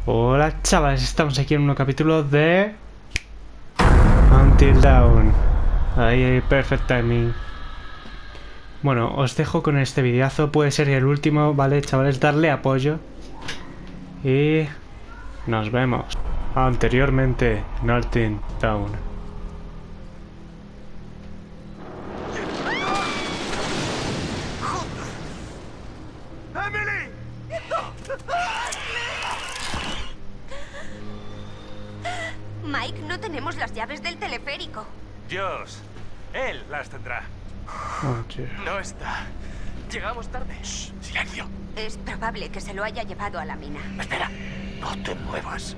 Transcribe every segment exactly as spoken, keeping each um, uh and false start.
Hola chavales, estamos aquí en un nuevo capítulo de Until Dawn. Ahí hay perfect timing. Bueno, os dejo con este videazo, puede ser el último, ¿vale chavales? Darle apoyo y nos vemos. Anteriormente en Until Dawn. Mike, no tenemos las llaves del teleférico. Dios, él las tendrá. Oh, tío. No está. Llegamos tarde. Shh, silencio. Es probable que se lo haya llevado a la mina. Espera, no te muevas.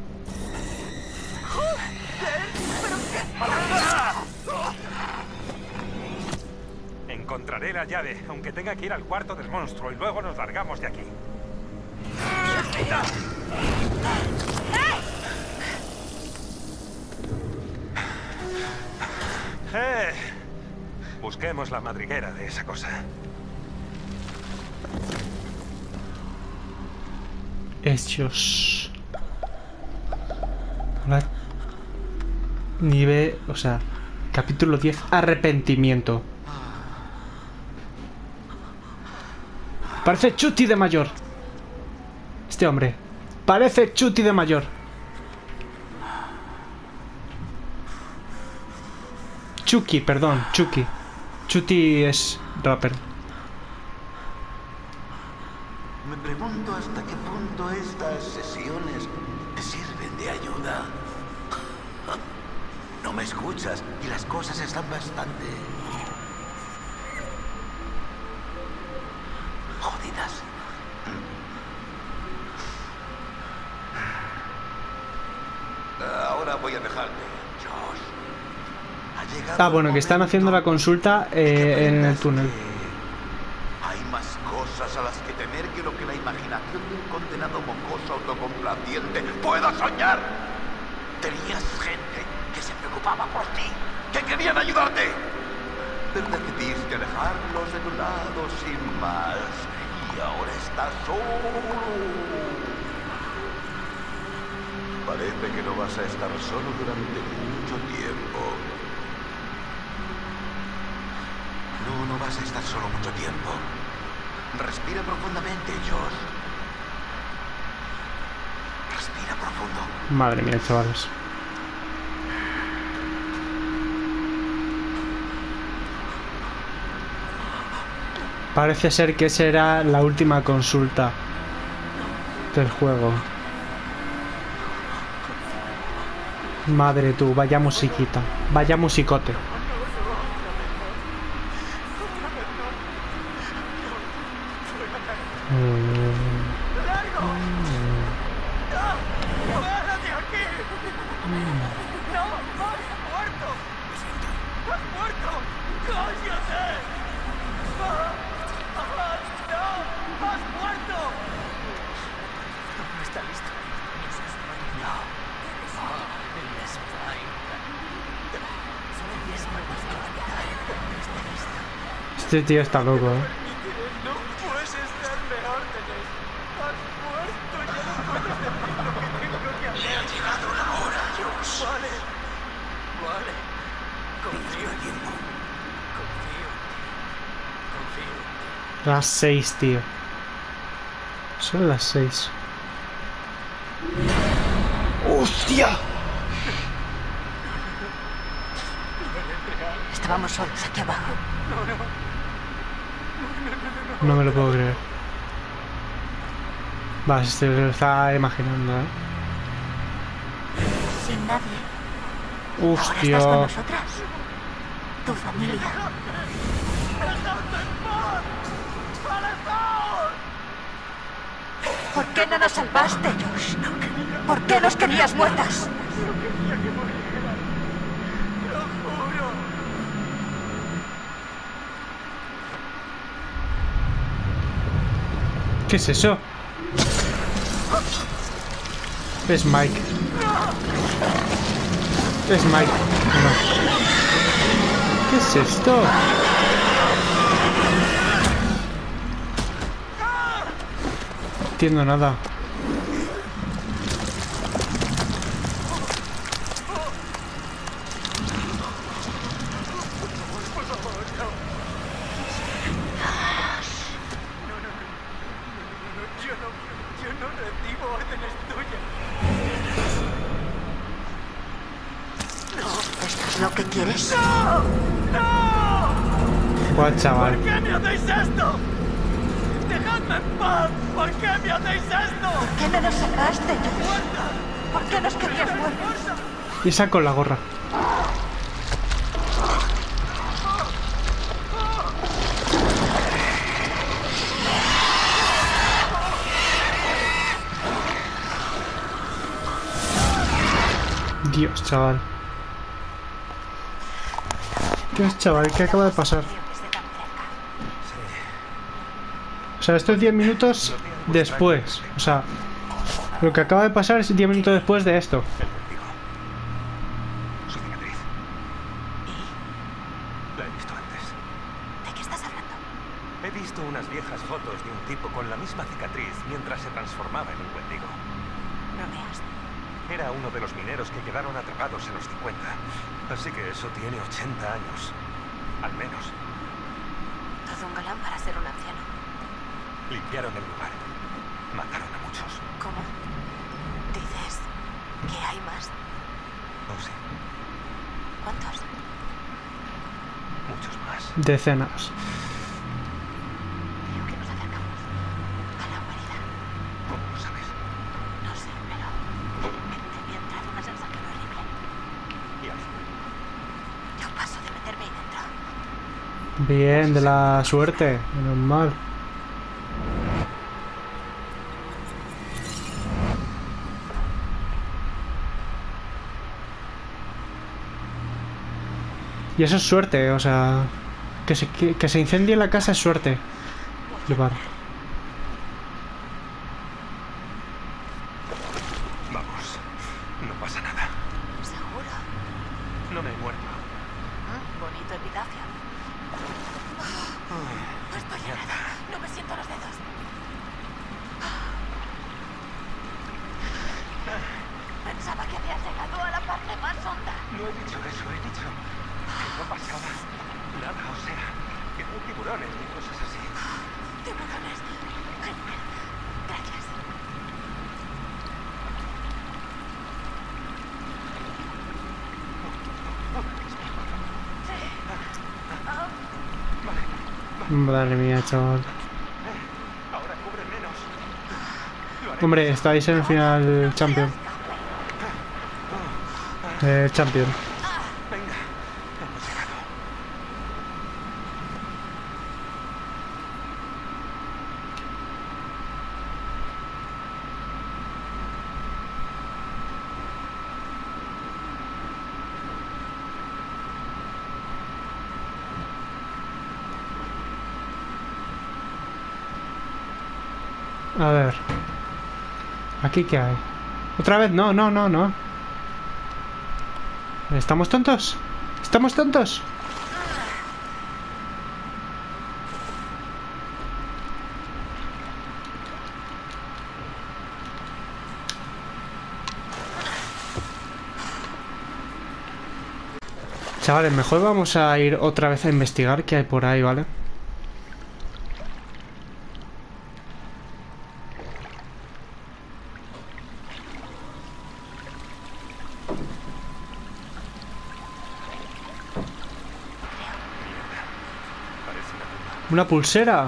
Encontraré la llave, aunque tenga que ir al cuarto del monstruo, y luego nos largamos de aquí. Eh, busquemos la madriguera de esa cosa. Hechos. Hola. Nivel, o sea, capítulo diez, arrepentimiento. Parece Chucky de mayor. Este hombre. Parece Chucky de mayor. Chucky, perdón, Chucky. Chucky es rapper. Me pregunto hasta qué punto estas sesiones te sirven de ayuda. No me escuchas y las cosas están bastante jodidas. Ahora voy a dejarte, Josh. Ha llegado Ah, bueno, el que están haciendo la momento consulta de que eh, en el aprendas túnel. que hay más cosas a las que temer que lo que la imaginación de un condenado mocoso autocomplaciente pueda soñar. Tenías gente que se preocupaba por ti, que querían ayudarte. Pero decidiste dejarlos de tu lado sin más. Y ahora estás solo. Parece que no vas a estar solo durante mucho tiempo. No, no vas a estar solo mucho tiempo. Respira profundamente, Josh. Respira profundo. Madre mía, chavales. Parece ser que será la última consulta del juego. Madre tú, vaya musiquita. Vaya musicote. ¡Párate aquí! ¡No! ¡Has muerto! ¡Has muerto! ¡Cállate! ¡Ah! ¡Ah! ¡No! ¡Has muerto! No está listo. No. Este tío está loco, ¿eh? No puedes darme órdenes. Has muerto. Ya no puedes decir lo que tengo que hacer. Ha llegado la hora, Josh. Vale. Vale. Confío en ti. Confío. Confío. Las seis, tío. Son las seis. ¡Hostia! Estábamos solos aquí abajo. No me lo puedo creer. Va, se lo está imaginando, ¿eh? Sin nadie. Ahora estás con ¡Hostia! nosotras. Tu familia. ¿Por qué no nos salvaste, Josh? ¿Por qué nos querías muertas? ¿Qué es eso? Es Mike. Es Mike. No. ¿Qué es esto? entiendo nada. objetivo, órdenes tuyas. ¿Esto es lo que quieres? ¡No! ¡No! Buah, chaval. ¿Por qué me hacéis esto? ¡Dejadme en paz! ¿Por qué me hacéis esto? ¿Por qué no nos sacaste, Josh? ¡Muerta! ¿Por qué nos querías muertos? Y saco la gorra. Dios, chaval. Dios, chaval, ¿qué acaba de pasar? O sea, esto es diez minutos después. O sea, lo que acaba de pasar es diez minutos después de esto. El vértigo. Su cicatriz. La he visto antes. ¿De qué estás hablando? He visto unas viejas fotos de un tipo con la misma cicatriz mientras se transformaba en un wendigo. Bromeas. Era uno de los mineros que quedaron atrapados en los cincuenta. Así que eso tiene ochenta años. Al menos. Todo un galán para ser un anciano. Limpiaron el lugar. Mataron a muchos. ¿Cómo? ¿Dices que hay más? Oh, sí. ¿Cuántos? Muchos más. Decenas. Creo que nos acercamos a la guarida. ¿Cómo lo sabes? No sé, pero me, me ha entrado una sensación horrible. Y al fin. Yo paso de meterme ahí dentro. Bien, de la suerte. Menos mal. Y eso es suerte, o sea... Que se, que, que se incendie la casa es suerte. Llevar. Vamos. No pasa nada. ¿Seguro? No me he muerto. ¿Mm? Bonito epitafio. No estoy en nada. No me siento los dedos. Pensaba que habías llegado a la parte más honda. No he dicho eso, he dicho que no pasaba nada, o sea, que no hay tiburones ni cosas así. Tiburones. Genial. Gracias. Madre mía, chaval. Ahora cubre menos. Lo haré. Hombre, estáis en el final champion. Eh, champion. Venga, hemos llegado. A ver. ¿Aquí qué hay? ¿Otra vez? No, no, no, no. ¿Estamos tontos? ¿Estamos tontos? Chavales, mejor vamos a ir otra vez a investigar qué hay por ahí, ¿vale? Parece una tumba. Una pulsera.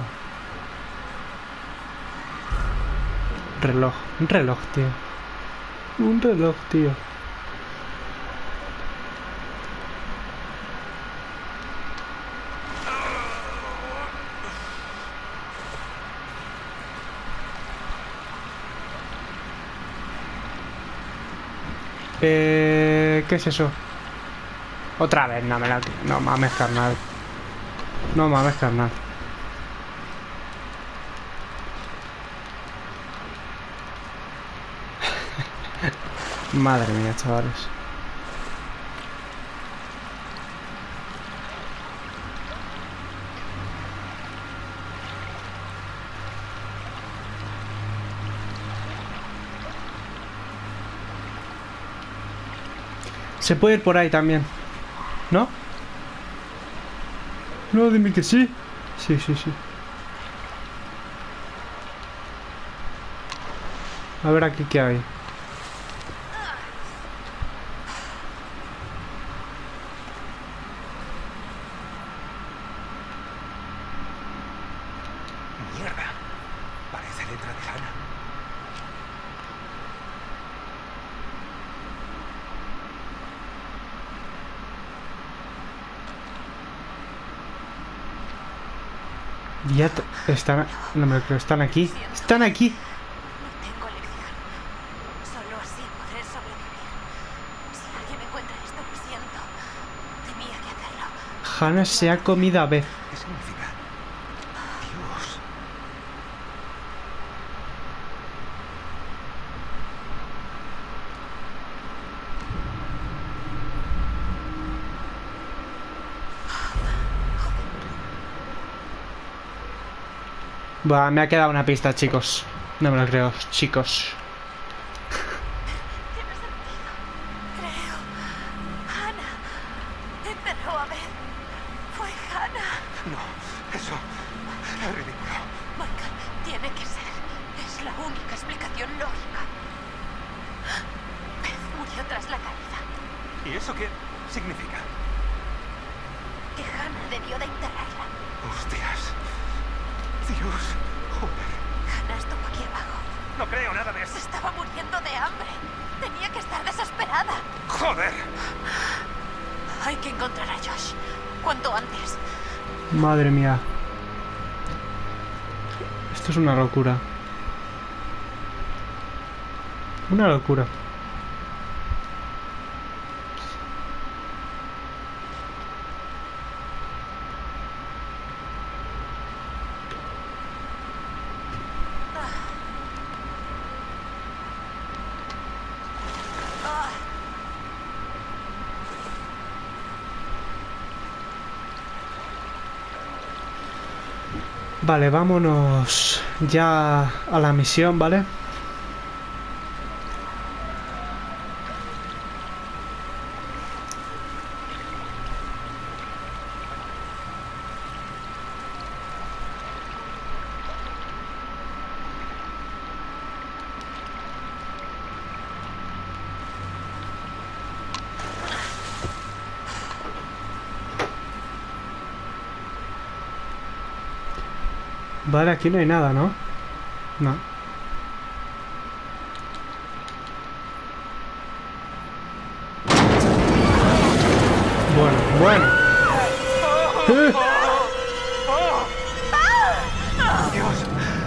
Reloj. Un reloj, tío. Un reloj, tío. Eh, ¿Qué es eso? Otra vez, no me la... No mames, carnal. No mames, carnal. Madre mía, chavales. Se puede ir por ahí también, ¿no? No, dime que sí. Sí, sí, sí. A ver aquí qué hay. Mierda. Parece letra de Hannah. Ya te- están... No me lo creo, están aquí. Están aquí. No tengo elección. Solo así podré sobrevivir. Si alguien encuentra esto, lo siento. Tenía que hacerlo. Hannah se ha comido a Beth. ¿Qué significa? Dios. Va, me ha quedado una pista, chicos. No me lo creo, chicos. Tiene sentido. Creo. Hannah. Enterró a Beth. Fue Hannah. No, eso es ridículo. Michael, tiene que ser. Es la única explicación lógica. Beth murió tras la caída. ¿Y eso qué significa? Que Hannah debió de enterrarla. Hostias. Dios. Joder. Hannah estuvo aquí abajo. No creo nada de Se eso. estaba muriendo de hambre. Tenía que estar desesperada. Joder. Hay que encontrar a Josh. Cuanto antes. Madre mía. Esto es una locura. Una locura. Ah, Vale, vámonos ya a la misión, ¿vale? Vale, aquí no hay nada, ¿no? No. Bueno, bueno. ¡Eh! Dios.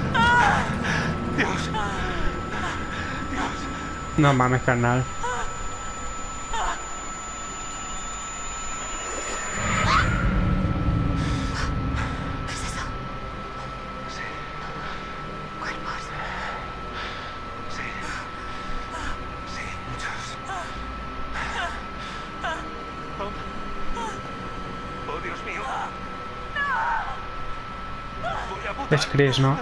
Dios. Dios. No mames, carnal. ¿qué es eso? Sí, Cuerpos. sí. Sí, muchos. Oh, oh Dios mío. Voy a botar. Es Chris, ¿no?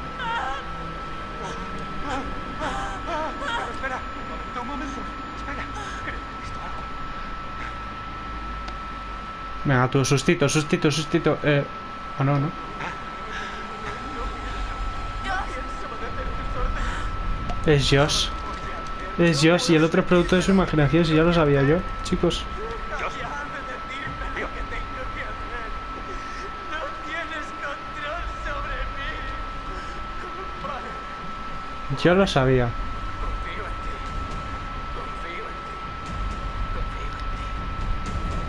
Espera, espera. Un momento, un momento. Espera. Creo que he visto algo. Venga, tú, sustito, sustito, sustito. Eh... Ah, no, no. Es Josh. Es Josh y el otro producto de su imaginación, si ya lo sabía yo, chicos. Dios. Tío. ¿Qué tengo que hacer? No tienes control sobre mí. Vale, Yo lo sabía. confío en ti. Confío en ti. Confío en ti.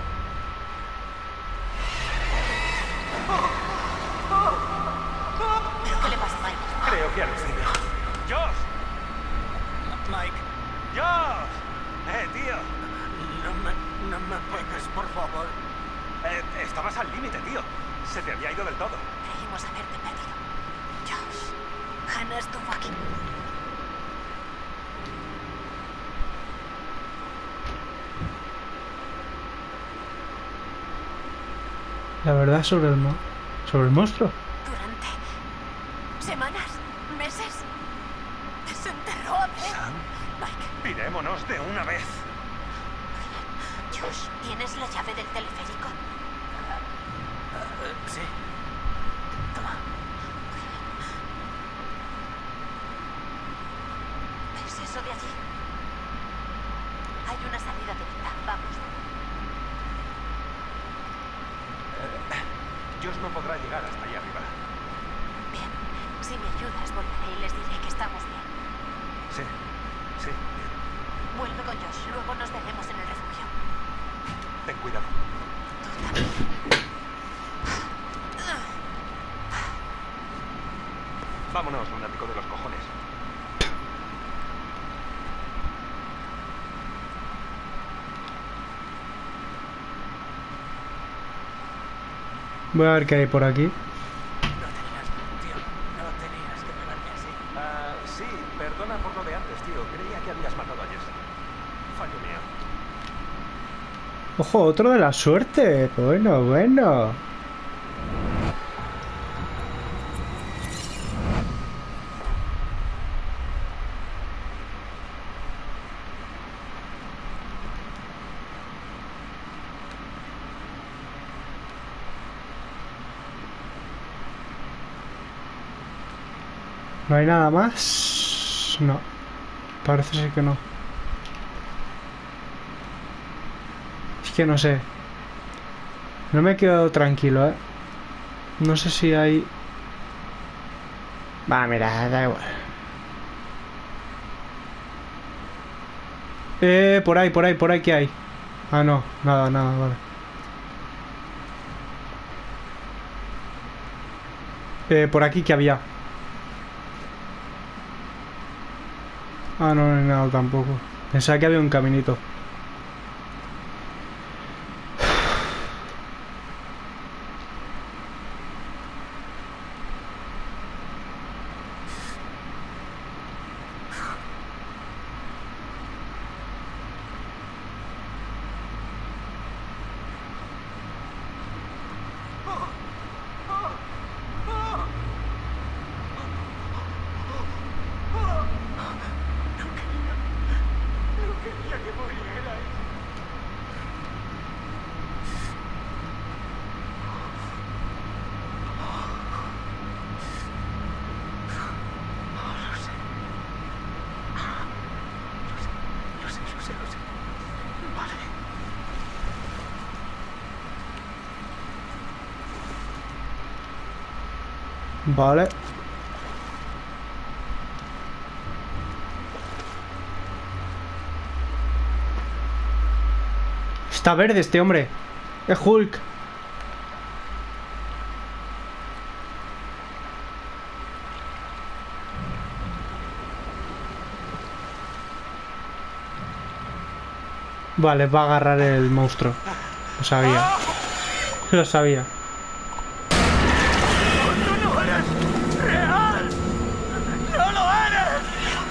¿Pero qué le pasa a Michael? Creo que alucina. ¡Josh! Mike, ¡Josh! ¡Eh, tío! no me, no me pegues, por favor. Eh, estabas al límite, tío. Se te había ido del todo. Creímos haberte perdido. Josh. Hannah estuvo aquí. La verdad sobre el mo sobre el monstruo. Durante semanas, meses, desenterró a Beth. Sam, Mike, pirémonos de una vez. Josh, ¿tienes la llave del teleférico? Eh, sí. Toma. allí. Hay una salida directa. Vamos. Eh, Josh no podrá llegar hasta allá arriba. Bien. Si me ayudas, volveré y les diré que estamos bien. Sí, sí, bien. Vuelve con Josh. Luego nos veremos en el refugio. Ten cuidado. Tú también. Vámonos, lunático de los cojones. Voy a ver qué hay por aquí. No tenías, tío, no tenías que pegarme así. Ah, sí, perdona por lo de antes, tío. Creía que habías matado a Jess. Fallo mío. Ojo, otro de la suerte. Bueno, bueno. ¿No hay nada más? No. Parece ser que no. Es que no sé. No me he quedado tranquilo, ¿eh? No sé si hay... Va, mira, da igual. Eh, por ahí, por ahí, por ahí, ¿qué hay? Ah, no, nada, nada, vale. Eh, por aquí, ¿qué había? Ah, no, no hay nada tampoco. Pensaba que había un caminito. No quería que murierais. Lo sé. Lo sé, lo sé, lo sé. Vale. Vale. Está verde este hombre. Es Hulk. Vale, va a agarrar el monstruo. Lo sabía. Lo sabía. ¡Tú no eres real! ¡No lo eres!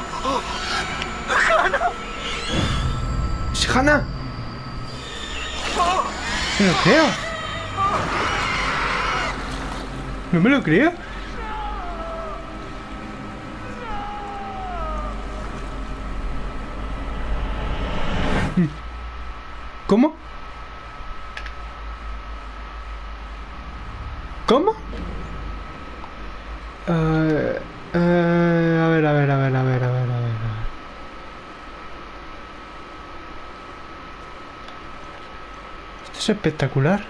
¡Es Hannah! No me lo creo. No me lo creo. ¿Cómo? ¿Cómo? Eh, eh, a ver, a ver, a ver, a ver, a ver, a ver, a ver. Esto es espectacular.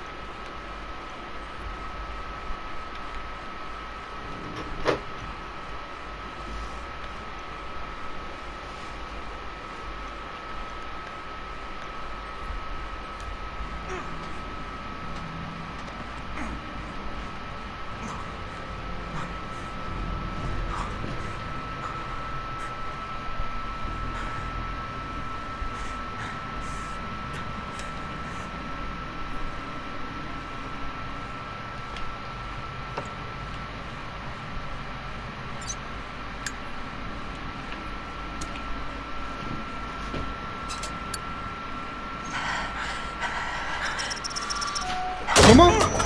¿Cómo?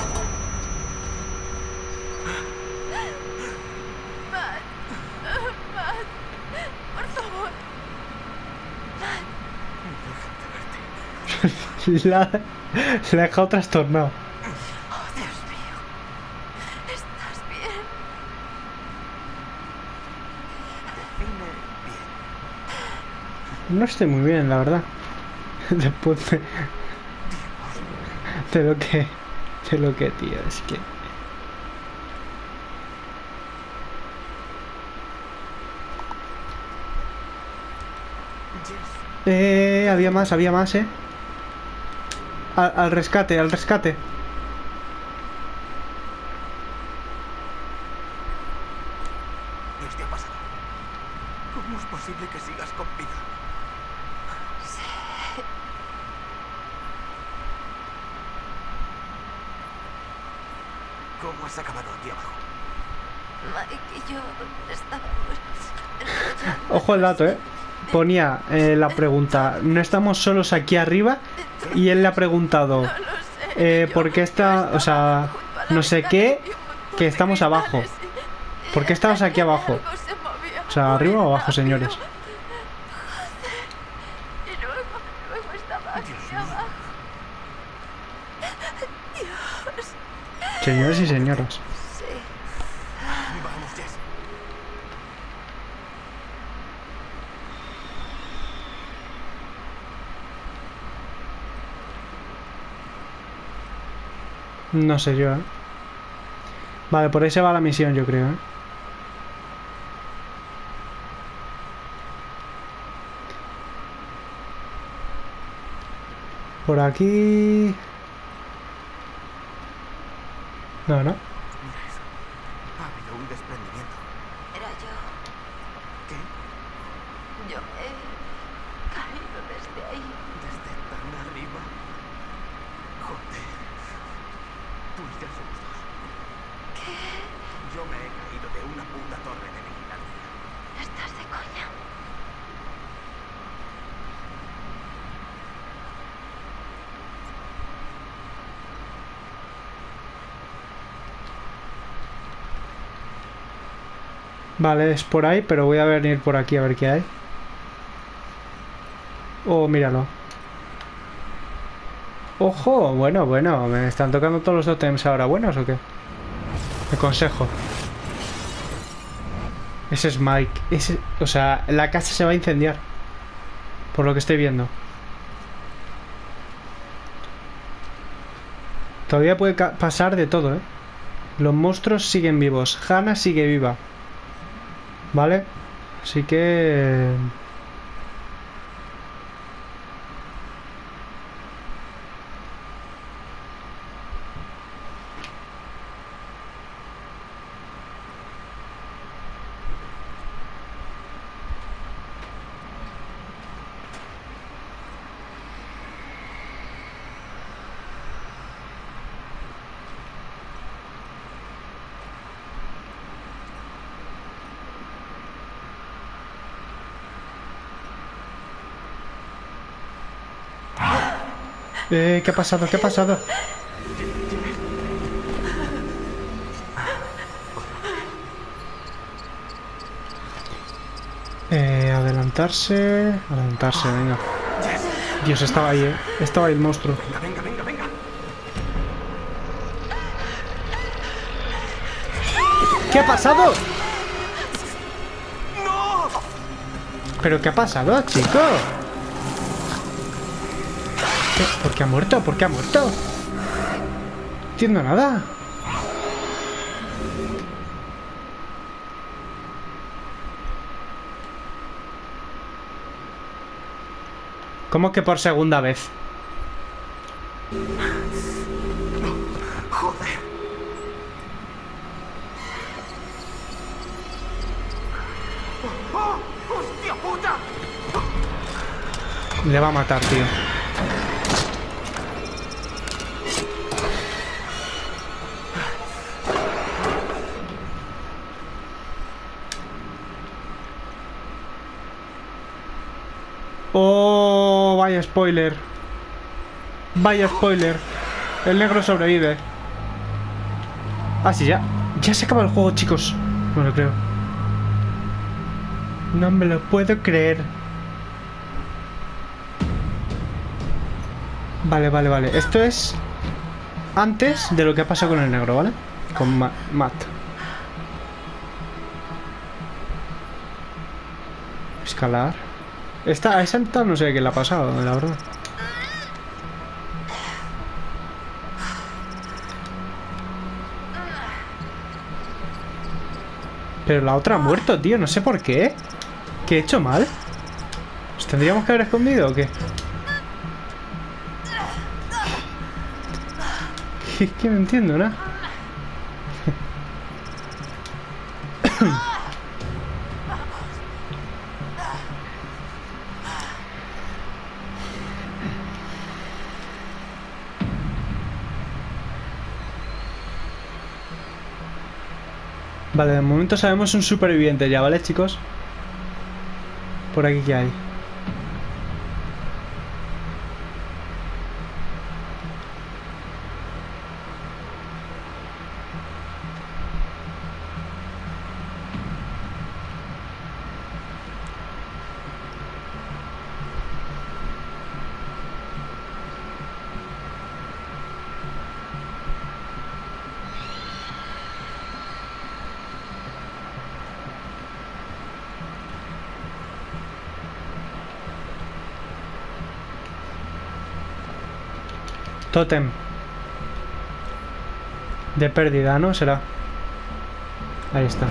Matt. Matt. Por favor. Matt. La, la he dejado trastornado. Oh, Dios mío. ¿Estás bien? Define bien. No estoy muy bien, la verdad. Después de... de lo que... de lo que, tío, es que... Eh, había más, había más, eh. Al, al rescate, al rescate. ¿Qué te ha pasado? ¿Cómo es posible que sigas con vida? ¿Cómo has acabado aquí abajo? Mike y yo estábamos enrollados. Ojo el dato, eh. Ponía eh, la pregunta, ¿no estamos solos aquí arriba? Y él le ha preguntado, No lo sé. eh, Yo ¿por qué está, o sea, junto a la no sé ventana qué, y un montón que de estamos abajo? cristales y- ¿Por qué estamos aquí abajo? Algo se movía O sea, muy ¿arriba o abajo, rápido. señores? Joder. Y luego, luego estaba aquí abajo. Dios. Señores y señoras. Sí. Vamos, Jess. No sé yo, eh. Vale, por ahí se va la misión, yo creo, eh. Por aquí... No, no. Mira eso. Ha habido un desprendimiento. Era yo. ¿Qué? Yo me he caído desde ahí. Desde tan arriba. Joder. Tú y yo somos dos. ¿Qué? Yo me he caído de una puta torre de vigilancia. ¿Estás de coña? Vale, es por ahí, pero voy a venir por aquí a ver qué hay. Oh, míralo. Ojo, bueno, bueno, me están tocando todos los totems ahora buenos o qué. Me consejo. Ese es Mike. Ese, o sea, la casa se va a incendiar. Por lo que estoy viendo. Todavía puede pasar de todo, ¿eh? Los monstruos siguen vivos. Hannah sigue viva. ¿Vale? Así que... Eh, ¿qué ha pasado? ¿Qué ha pasado? Eh, adelantarse... Adelantarse, venga. Dios, estaba ahí, eh. Estaba ahí el monstruo. Venga, venga, venga, venga. ¿Qué ha pasado? ¡No! ¿Pero qué ha pasado, chico? ¿Qué? ¿Por qué ha muerto? ¿Por qué ha muerto? No entiendo nada. ¿Cómo que por segunda vez? Joder. ¡Oh! ¡Hostia puta! Le va a matar, tío. Oh, vaya spoiler. Vaya spoiler. El negro sobrevive. Ah, sí, ya. Ya se acaba el juego, chicos. No lo creo. No me lo puedo creer. Vale, vale, vale. Esto es antes de lo que ha pasado con el negro, ¿vale? Con Ma Matt. Escalar. Esta, esa no sé qué le ha pasado, la verdad. Pero la otra ha muerto, tío. No sé por qué. ¿Qué he hecho mal? ¿Nos tendríamos que haber escondido o qué? Es que no entiendo nada. Vale, de momento sabemos un superviviente ya, ¿vale, chicos? Por aquí, ¿qué hay? Tótem. De pérdida, ¿no? Será. Ahí está.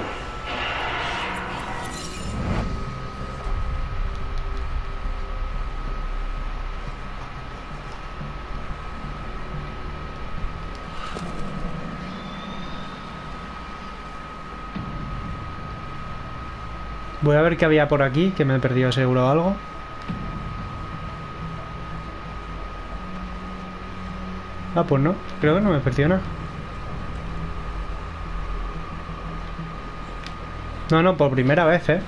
Voy a ver qué había por aquí, que me he perdido seguro algo. Ah, pues no, creo que no me perdió nada. No, no, por primera vez, ¿eh?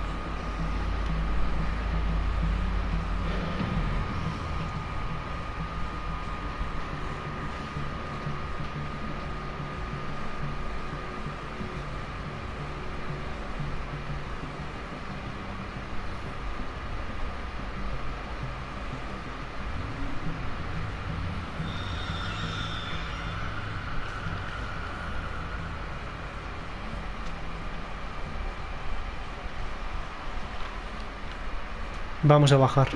Vamos a bajar.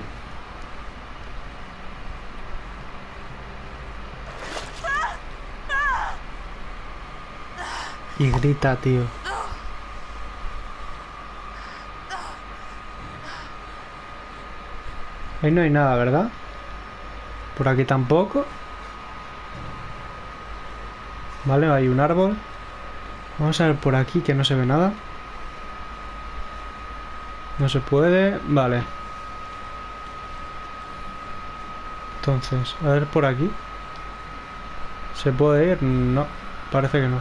Y grita, tío. Ahí no hay nada, ¿verdad? Por aquí tampoco. Vale, hay un árbol. Vamos a ver por aquí que no se ve nada. No se puede. Vale. Entonces, a ver por aquí. ¿Se puede ir? No, parece que no.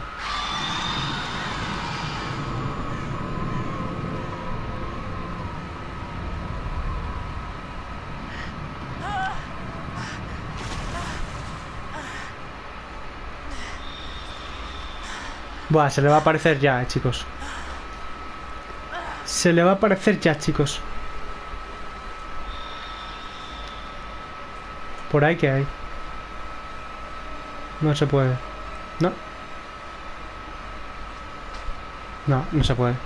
Buah, se le va a aparecer ya, eh, chicos. Se le va a aparecer ya, chicos. Por ahí, ¿qué hay? No se puede. No. No, no se puede.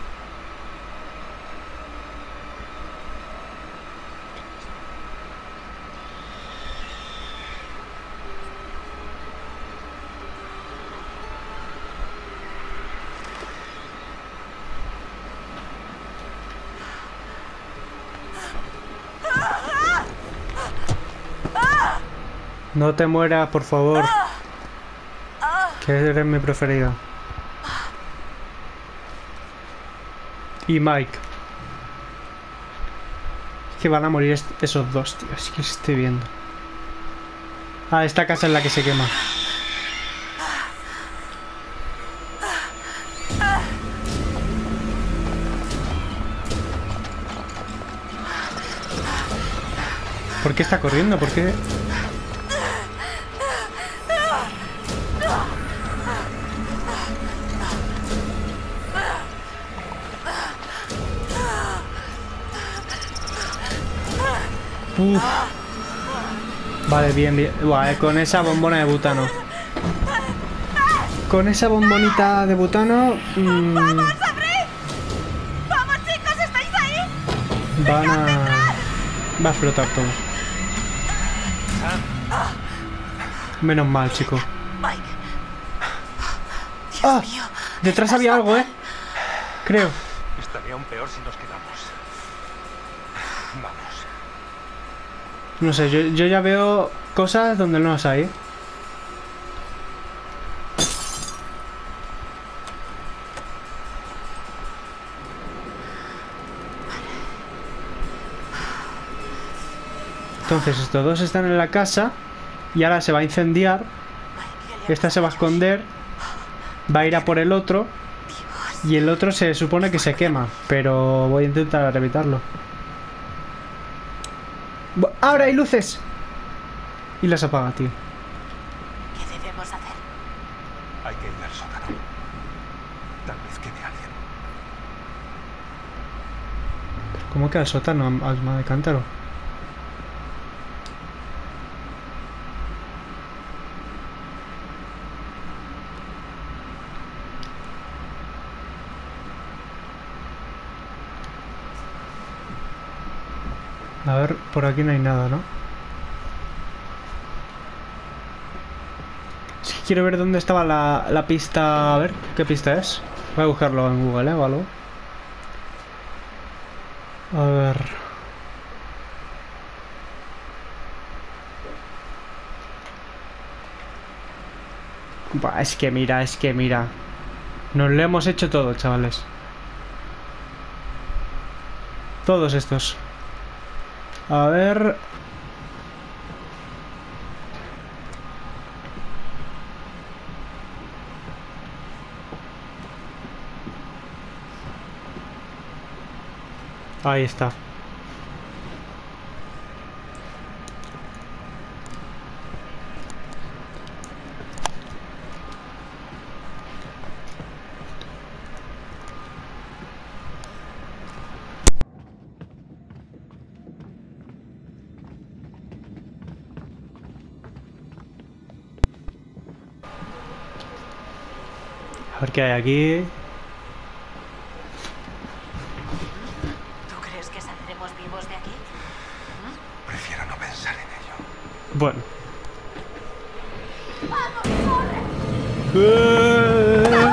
No te mueras, por favor. Que eres mi preferido. Y Mike. Es que van a morir esos dos, tío. Es que estoy viendo. Ah, esta casa es la que se quema. ¿Por qué está corriendo? ¿Por qué? Uf. Vale, bien, bien. Buah, eh, con esa bombona de butano. Con esa bombonita de butano. Mmm... ¡Vamos, Abril! ¡Vamos, chicos! ¿Estáis ahí? van a... va a explotar todo. Menos mal, chico. Mike. Dios ¡Ah! mío. Detrás había algo, ¿eh? Creo. Estaría aún peor si nos quedamos. Vamos. No sé, yo, yo ya veo cosas donde no las hay. Entonces estos dos están en la casa y ahora se va a incendiar. Esta se va a esconder, va a ir a por el otro y el otro se supone que se quema, pero voy a intentar evitarlo. ¡Ahora hay luces! Y las apaga, tío. ¿Qué debemos hacer? Hay que ir al sótano. Tal vez quede alguien. ¿Cómo queda el sótano, alma de cántaro? A ver, por aquí no hay nada, ¿no? Es que quiero ver dónde estaba la, la pista... A ver, ¿qué pista es? Voy a buscarlo en Google, ¿eh? O algo. A ver... Buah, es que mira, es que mira. Nos lo hemos hecho todo, chavales. Todos estos. A ver... Ahí está. A ver qué hay aquí. ¿Tú crees que saldremos vivos de aquí? Prefiero no pensar en ello. Bueno. ¡Eh!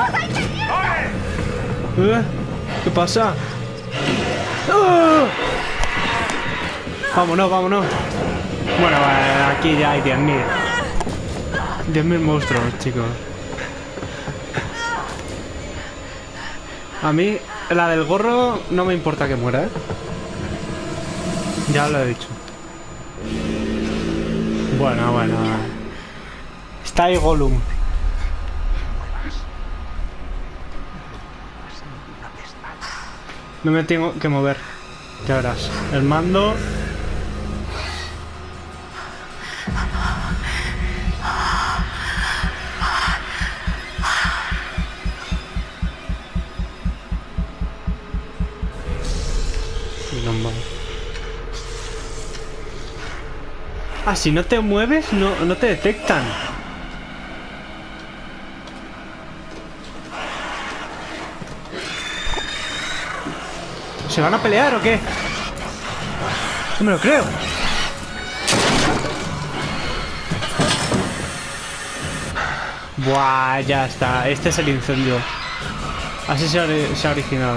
¿Eh? ¿Qué pasa? ¡Ah! Vámonos, vámonos. Bueno, eh, aquí ya hay diez mil. diez mil monstruos, chicos. A mí, la del gorro no me importa que muera, ¿eh? Ya lo he dicho. Bueno, bueno. Está ahí Gollum. No me tengo que mover. Ya verás. El mando... Ah, si no te mueves, no, no te detectan. ¿Se van a pelear o qué? No me lo creo. Buah, ya está. Este es el incendio. Así se ha, se ha originado.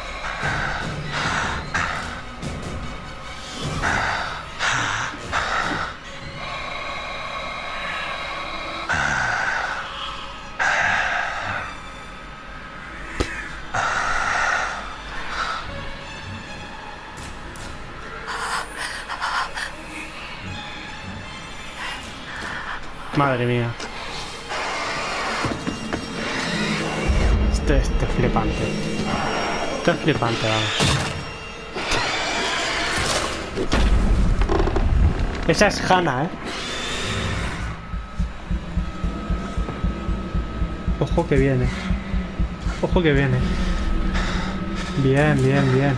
Madre mía. Esto, esto es flipante. Esto es flipante, vamos. Esa es Hannah, ¿eh? Ojo que viene. Ojo que viene. Bien, bien, bien.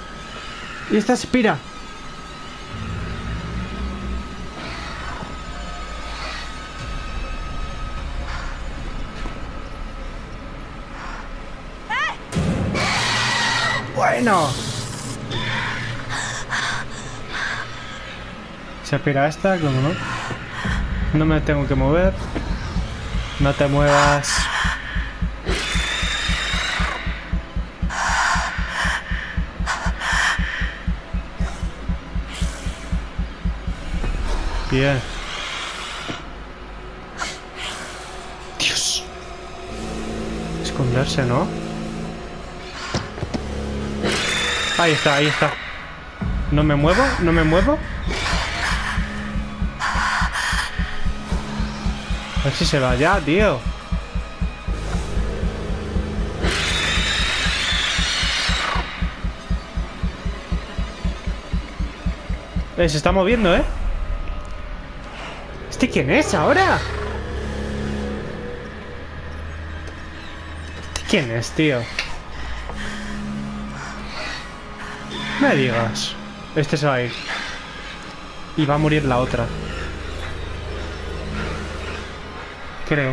Y esta aspira. Bueno. Se aspira esta, como no. No me tengo que mover. No te muevas. Bien. Dios. Esconderse, ¿no? Ahí está, ahí está. No me muevo, no me muevo. A ver si se va ya, tío. Eh, se está moviendo, ¿eh? ¿Este quién es ahora? ¿Este quién es, tío? No me digas. Este se va a ir. Y va a morir la otra. Creo.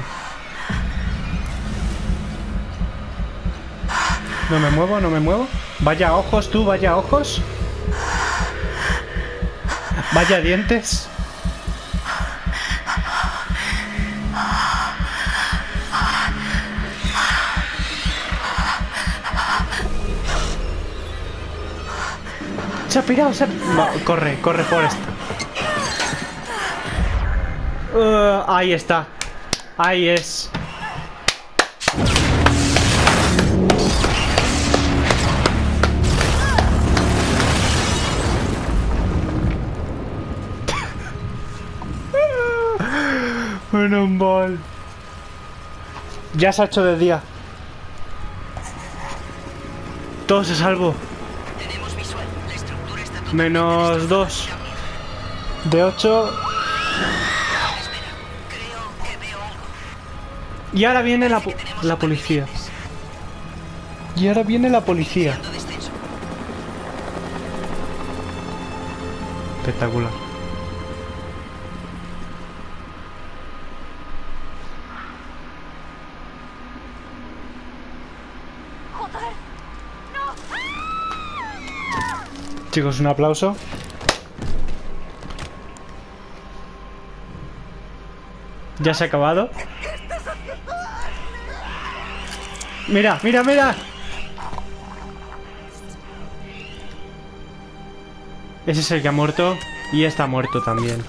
No me muevo, no me muevo. Vaya ojos tú, vaya ojos. Vaya dientes. Se ha pirado, se ha... No, corre, corre, Forrest. Uh, ahí está. Ahí es. Bueno, un bol. Ya se ha hecho de día. Todos a salvo. Menos dos. De ocho. Y ahora viene la, po la policía. Y ahora viene la policía. Espectacular. Joder. No. Chicos, un aplauso. Ya se ha acabado. Mira, mira, mira. Ese es el que ha muerto. Y está muerto también.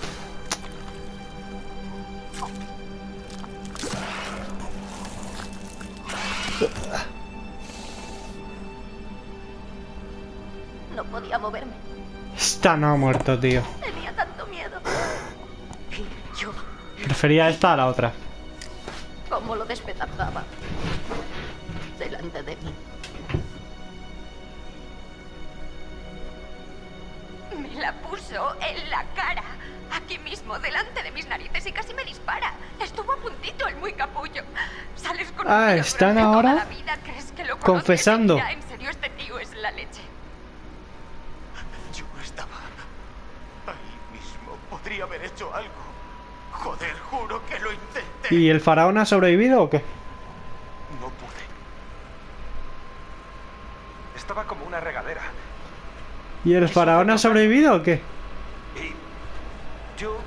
No podía moverme. Esta no ha muerto, tío. Tenía tanto miedo. Y yo, Prefería esta a la otra. cómo lo despedazaba delante de mí. Me la puso en la cara, aquí mismo, delante de mis narices, y casi me dispara. Estuvo a puntito el muy capullo. Sales con Ah, un tío están durante ahora toda la vida, ¿crees que lo conoces? confesando. Mira, en serio, este tío es la leche. Yo estaba ahí mismo. Podría haber hecho algo. Joder, juro que lo intenté. ¿Y el faraón ha sobrevivido o qué? No pude. Estaba como una regadera. ¿Y el faraón ha sobrevivido o qué? Y yo...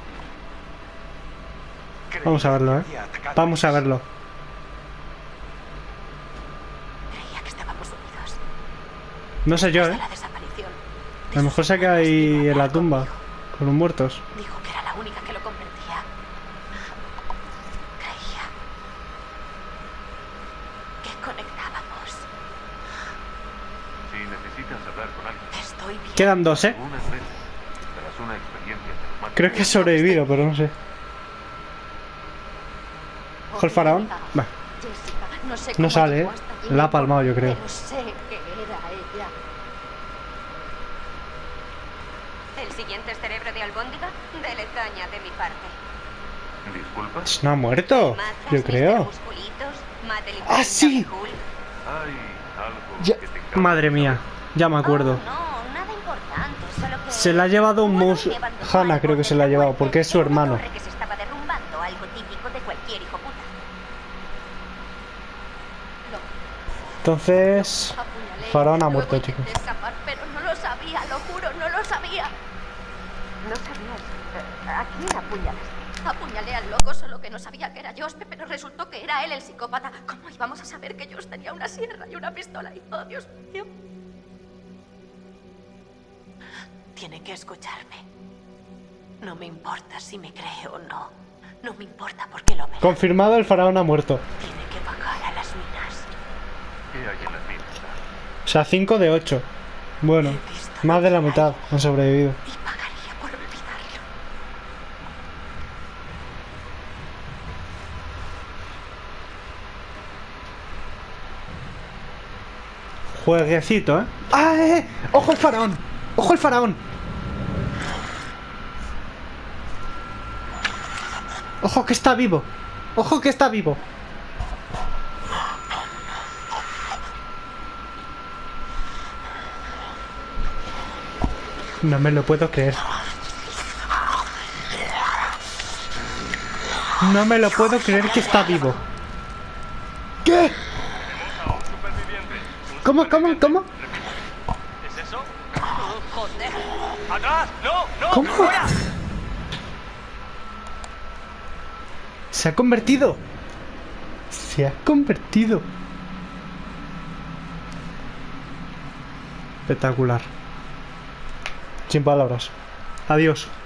creí Vamos a verlo, ¿eh? que había atacado Vamos a antes. verlo. Creía que estábamos unidos. No sé yo, Desde ¿eh? la desaparición de A lo mejor sus se queda hermanos, ahí vino a en la hablar tumba. conmigo. Con los muertos. Dijo que era la única que lo comprendía. Creía que conectábamos. Si necesitas hablar con alguien, Estoy bien. Quedan dos, ¿eh? unas veces tendrás una experiencia traumática. Creo que he sobrevivido, pero no sé. ¿Ojo el faraón? Va. Jessica, no sé No cómo sale, llegó ¿eh? hasta allí, La ha palmado, yo creo. pero sé que era ella. El siguiente es cerebro de albóndiga, de letaña de mi parte. ¿Disculpas? No ha muerto, Mazas, yo creo. mister Musculitos, Madeline ¡Ah, sí! Hulk. Hay algo Ya- que te encanta. Madre mía, ya me acuerdo. Oh, no, nada importante, solo que... Se la ha llevado un mus... Bueno, me abandonó Hannah al creo que borde se la ha de llevado, muerte porque es su en una hermano. torre que se estaba derrumbando, algo típico de cualquier hijo puta. Lo Entonces... apuñalé faraón ha Luego muerto, intenté chicos. escapar, pero no lo sabía, lo juro, no lo sabía. No sabías eh, a quién apuñalaste. Apuñalé al loco, solo que no sabía que era Jospe, pero resultó que era él el psicópata. ¿Cómo íbamos a saber que Josh tenía una sierra y una pistola? Y, oh, Dios mío. Tiene que escucharme. No me importa si me cree o no. No me importa porque lo verá. Confirmado, el faraón ha muerto. Tiene que bajar a las minas. ¿Qué hay en las minas? O sea, cinco de ocho. Bueno, más de la mitad han sobrevivido. Y pagaría por olvidarlo. Jueguecito, ¿eh? ¡Ah, eh! eh! ¡Ojo el faraón! ¡Ojo el faraón! ¡Ojo que está vivo! ¡Ojo que está vivo! No me lo puedo creer. No me lo puedo creer que está vivo. ¿Qué? ¿Cómo, cómo, cómo? ¿Es eso? Joder. ¡Atrás! ¡No! ¡No! ¿Cómo? ¡Fuera! Se ha convertido. Se ha convertido. Espectacular. Sin palabras. Adiós.